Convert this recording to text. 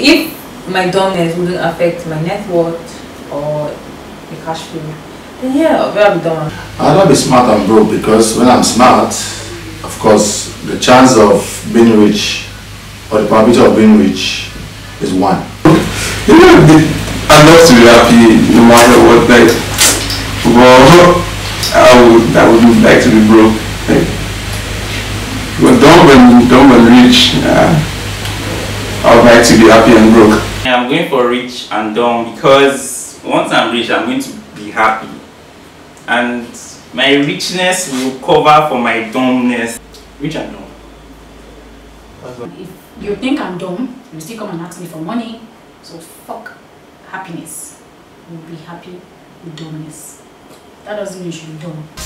if my dumbness wouldn't affect my net worth or the cash flow, then yeah, I'll be dumb. I'd rather be smart and broke, because when I'm smart, of course, the chance of being rich or the probability of being rich is 1. You know, I'd love to be happy no matter what, like, but I would like to be broke. Like, but dumb and rich, I would like to be happy and broke. Yeah, I'm going for rich and dumb because once I'm rich, I'm going to be happy. And my richness will cover for my dumbness. Rich and dumb. If you think I'm dumb, you still come and ask me for money. So fuck happiness. You'll be happy with dumbness. That doesn't mean you should be dumb.